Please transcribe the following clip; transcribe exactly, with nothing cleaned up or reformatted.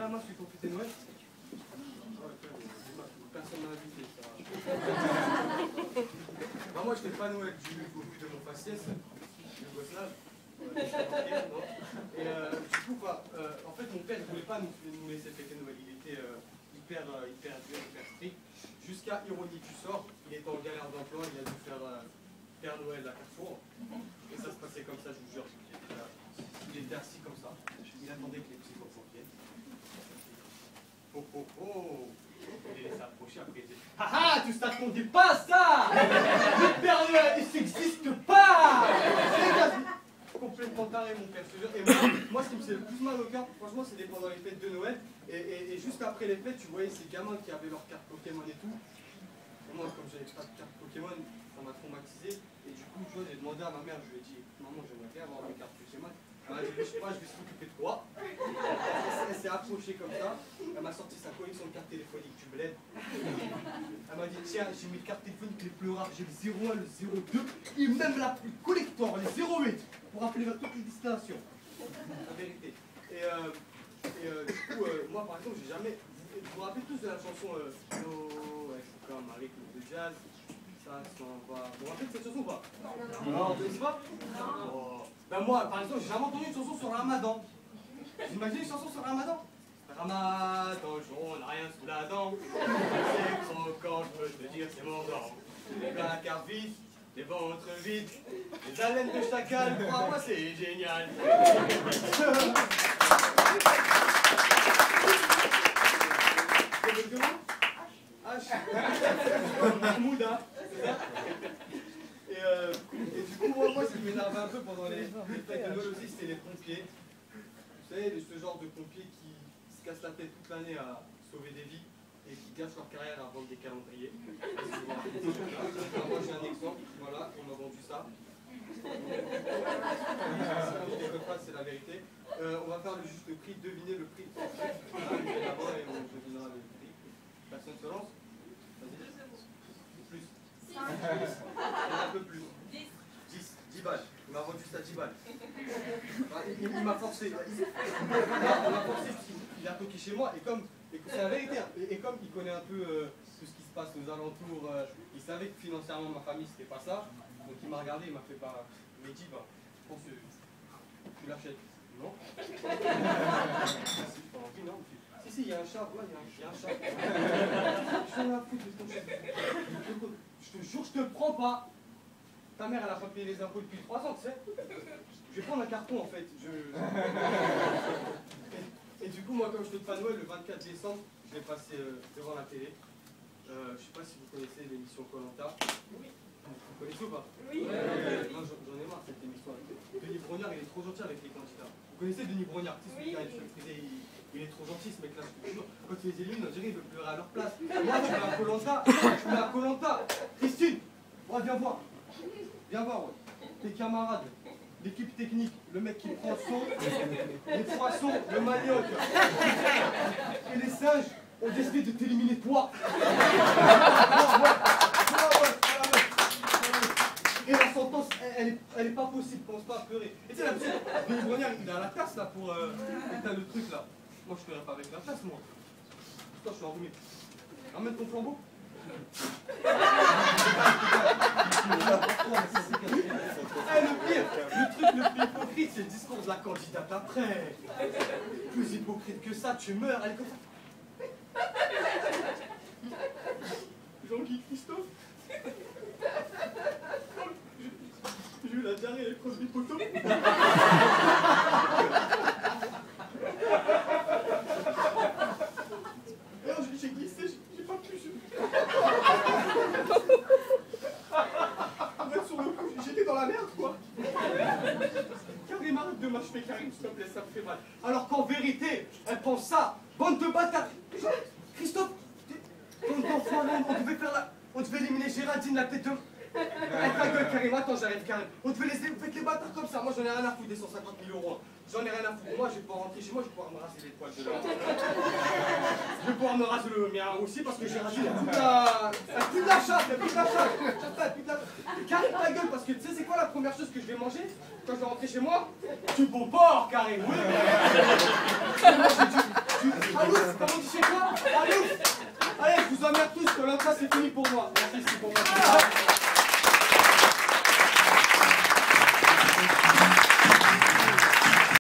là, moi, je suis pour fêter Noël. Personne m'a invité, ça. Bah, moi, je n'étais pas Noël, j'ai eu au bout de mon faciès, yougoslave. Et euh, du coup, bah, euh, en fait, mon père ne voulait pas nous, nous laisser fêter Noël. Il était euh, hyper, euh, hyper dur, hyper strict. Jusqu'à Ironie du sort, il était en galère d'emploi, il a dû faire euh, Père Noël à Carrefour. Et ça se passait comme ça, je vous jure. Il était assis comme ça. Il attendait que les psychopathes viennent. Oh oh oh! Il laissé approcher, après il dit ah ah, tu t'attendais pas à ça! Le Père Noël, il n'existe pas! Complètement taré, mon père, je te jure. Et moi, moi, ce qui me fait le plus mal au cœur, franchement, c'était pendant les fêtes de Noël. Et, et, et juste après les fêtes, tu voyais ces gamins qui avaient leurs cartes Pokémon et tout. Et moi, comme j'avais pas de carte Pokémon, ça m'a traumatisé. Et du coup, tu vois, j'ai demandé à ma mère, je lui ai dit maman, j'aimerais bien avoir mes cartes Pokémon. Elle m'a dit, je sais pas, je vais s'occuper de toi. Elle s'est approchée comme ça. Elle m'a sorti sa collection de cartes téléphoniques du bled. Elle m'a dit, tiens, j'ai mis les cartes téléphoniques les plus rares. J'ai le zéro un, le zéro deux et même la plus collector, les zéro huit, pour appeler vers toutes les destinations. La vérité. Et, euh, et euh, du coup, euh, moi par exemple, j'ai jamais. Vous vous rappelez tous de la chanson euh, No, ouais, c'est comme un rythme de jazz. Ça s'en va. Vous vous rappelez de cette chanson ou pas? Non. Non, vous connaissez pas? Non. Oh. Ben moi, par exemple, j'ai jamais entendu une chanson sur le Ramadan. Vous imaginez une chanson sur le Ramadan? Ramadan, on n'a rien sous la dent. C'est croquant, je peux te dire, c'est mon dent. Les placards vides, les ventres vides, les haleines de chacal, crois-moi, c'est génial. Mouda, c'est ça? Et, euh, et du coup, moi, moi, ce qui m'énervait un peu pendant les, les fêtes de Noël aussi, c'était les pompiers. Vous savez, ce genre de pompiers qui se cassent la tête toute l'année à sauver des vies et qui gâchent leur carrière à vendre des calendriers. Alors, moi, j'ai un exemple, voilà, on m'a vendu ça. C'est la vérité. Euh, on va faire le juste prix, deviner le prix. Voilà, je vais là-bas et on devinera le prix. Personne se lance? Plus. Un peu plus. dix. dix balles. Il m'a vendu ça à dix balles. Il, il m'a forcé. Il m'a forcé parce qu'il a toqué chez moi. Et comme, c'est la vérité, et, et comme il connaît un peu euh, tout ce qui se passe aux alentours, euh, il savait que financièrement ma famille c'était pas ça. Donc il m'a regardé, il m'a fait pas. Il m'a dit, bah, je pense que tu l'achètes. Non. Si, pas envie, non. Si, si, il y a un chat, ouais, il y a un chat. Je suis la foutre de ton chat. Je te jure, je te prends pas. Ta mère, elle a pas payé les impôts depuis trois ans, tu sais. Je vais prendre un carton, en fait. Je... et, et du coup, moi, comme je te pas Noël, le vingt-quatre décembre, je vais passer euh, devant la télé. Euh, je sais pas si vous connaissez l'émission Koh Lanta. Oui. Vous connaissez ou pas? Oui. Euh, moi, j'en ai marre de cette émission. Denis Brognard, il est trop gentil avec les candidats. Vous connaissez Denis Brognard? Tu sais, celui qui a il, il est trop gentil, ce mec-là, je te jure. Quand il les élimine, on dirait qu'il veut pleurer à leur place. Moi, je vais à Koh Lanta. Je vais à Koh Lanta. Christine, ouais, viens voir. Viens voir, ouais. Tes camarades, l'équipe technique, le mec qui prend le son, les poissons, le manioc et les singes ont décidé de t'éliminer toi. Et la sentence, elle, elle, est, elle est pas possible, pense pas à pleurer. Et tu sais, la petite, Denis Brognard, il a la tasse là pour euh, éteindre le truc là. Moi, je pleurais pas avec la tasse, moi. Toi, je suis enrhumé. Ramène ton flambeau. Eh, le pire, le truc le plus hypocrite, c'est le discours de la candidate après. Plus hypocrite que ça, tu meurs, elle est comme ça. Jean-Guy Christophe. J'ai eu la diarrhée avec Crosby Poto. Alors j'ai glissé, j'ai pas pu. En fait, sur le coup, j'étais dans la merde, quoi. Karim, arrête de m'achever, Karim, s'il te plaît, ça me fait mal. Alors qu'en vérité, elle pense ça. Bande de bâtards. Christophe, ton enfant, on devait faire la... On devait éliminer Géraldine, la tête de... Avec ta gueule, Karim, attends, j'arrive, Karim. On devait laisser, vous faites les bâtards comme ça. Moi, j'en ai rien à foutre des cent cinquante mille euros. J'en ai rien à foutre. Moi, je vais pouvoir rentrer chez moi, je vais pouvoir me raser les poils de là. Je vais pouvoir me raser le mien aussi parce que Géraldine, elle pue de la... Elle pue de la chatte, elle pue de la chatte. Elle pue de la... Karim, ta gueule, parce que tu sais, c'est quoi la première chose que je vais manger quand je vais rentrer chez moi? Du beau porc, Karim, oui. Moi, j'ai du... du... Comment tu sais quoi? Allez, allez, je vous emmerde tous, que l'entrée c'est fini pour moi. Merci, c'est pour moi.